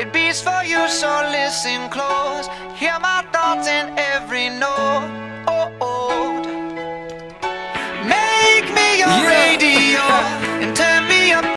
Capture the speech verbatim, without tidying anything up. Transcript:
It beats for you, so listen close. Hear my thoughts in